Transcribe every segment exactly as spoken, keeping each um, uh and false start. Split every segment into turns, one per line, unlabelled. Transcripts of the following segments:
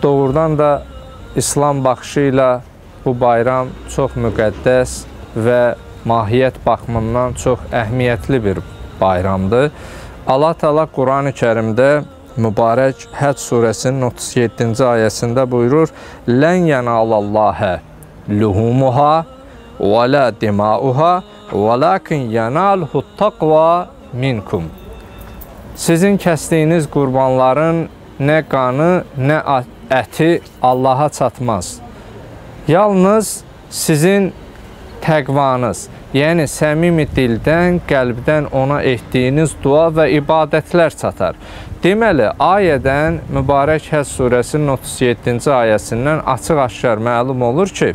doğrudan da İslam baxışı ilə bu bayram çox müqəddəs və mahiyyət baxımından çox əhəmiyyətli bir bayramdır. Allah Teala Quran-ı Kərimdə mübarək Həc surəsinin otuz yeddinci ayəsində buyurur: "Lən yanalallaha luhumuha və la dimauha velakin yanaluhu taqva minkum." Sizin kəsdiyiniz qurbanların nə qanı, nə əti Allaha çatmaz. Yalnız sizin təqvanız, yəni səmimi dildən, qəlbdən ona etdiyiniz dua və ibadətlər çatar. Deməli, ayədən mübarək Həc surəsinin otuz yeddinci ayəsindən açıq-aşkar məlum olur ki,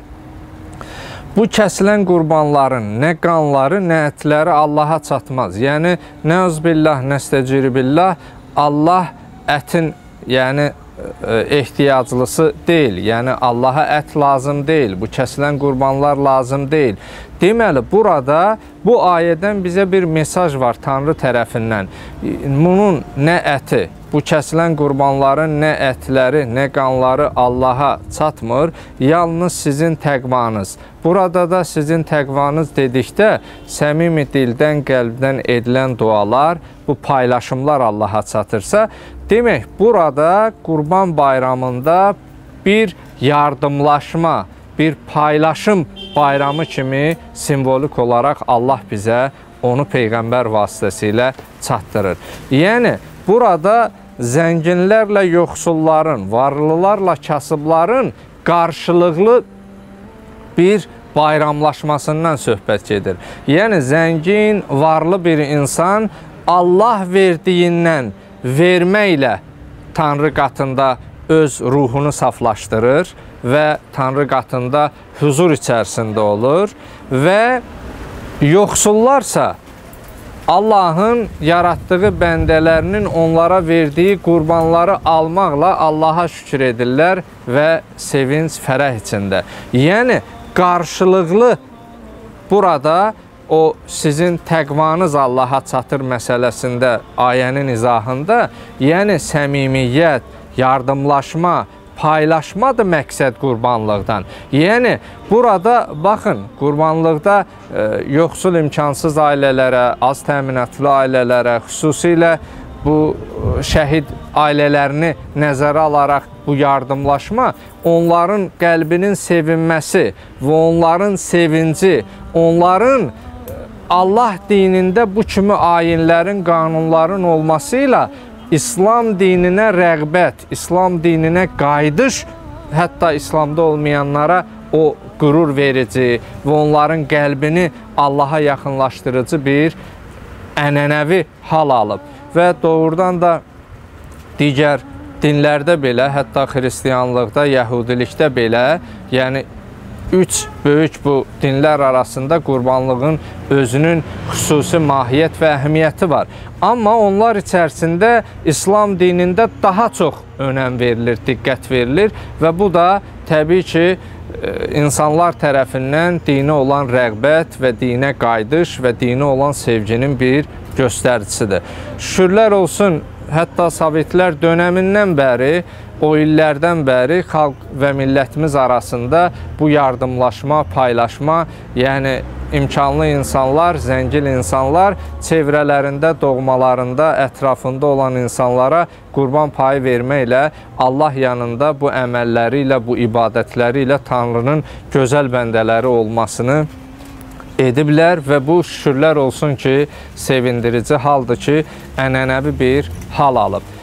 bu kəsilən qurbanların nə qanları, nə ətləri Allaha çatmaz. Yəni, nəuzbillah, nəstəciribillah, Allah ətin, yəni, ehtiyaclısı deyil. Yəni, Allaha ət lazım deyil. Bu kəsilən qurbanlar lazım deyil. Deməli, burada bu ayədən bizə bir mesaj var Tanrı tərəfindən. Bunun nə əti, bu kəsilən qurbanların nə ətləri, nə qanları Allaha çatmır, yalnız sizin təqvanız. Burada da sizin təqvanız dedikdə, səmimi dildən, qəlbdən edilən dualar, bu paylaşımlar Allaha çatırsa, demək, burada Qurban bayramında bir yardımlaşma, bir paylaşım bayramı kimi simvolik olaraq Allah bizə onu Peyğəmbər vasitəsilə çatdırır. Yəni, burada zənginlərlə yoxsulların, varlılarla kasıbların qarşılıqlı bir bayramlaşmasından söhbət gedir. Yəni, zəngin, varlı bir insan Allah verdiyindən verməklə Tanrı qatında öz ruhunu saflaşdırır və Tanrı qatında huzur içərisində olur və yoxsullarsa Allahın yaratdığı bəndələrinin onlara verdiyi qurbanları almaqla Allaha şükür edirlər və sevinç, fərəh içində. Yəni, qarşılıqlı burada o sizin təqvanız Allaha çatır məsələsində, ayənin izahında, yəni səmimiyyət, yardımlaşma, paylaşmadır məqsəd qurbanlıqdan. Yəni, burada, baxın, qurbanlıqda e, yoxsul imkansız ailələrə, az təminatlı ailələrə, xüsusilə bu şəhid ailələrini nəzərə alaraq bu yardımlaşma, onların qəlbinin sevinməsi və onların sevinci, onların Allah dinində bu kimi ayinlərin, qanunların olması ilə İslam dininə rəğbət, İslam dininə qayıdış, hətta İslamda olmayanlara o qürur verici və onların qəlbini Allaha yaxınlaşdırıcı bir ənənəvi hal alıb. Və doğrudan da digər dinlərdə belə, hətta xristiyanlıqda, yəhudilikdə belə, yəni üç böyük bu dinlər arasında qurbanlığın özünün xüsusi mahiyyət və əhəmiyyəti var. Amma onlar içərisində İslam dinində daha çox önəm verilir, diqqət verilir və bu da təbii ki, insanlar tərəfindən dinə olan rəğbət və dinə qayıdış və dinə olan sevginin bir göstəricisidir. Şükürlər olsun, hətta Sovetlər dönəmindən bəri, o illərdən bəri xalq və millətimiz arasında bu yardımlaşma, paylaşma, yəni imkanlı insanlar, zəngin insanlar çevrələrində, doğmalarında, ətrafında olan insanlara qurban payı verməklə Allah yanında bu əməlləri ilə, bu ibadətləri ilə Tanrının gözəl bəndələri olmasını ediblər və bu şükürlər olsun ki, sevindirici haldır ki, ənənəvi bir hal alıb.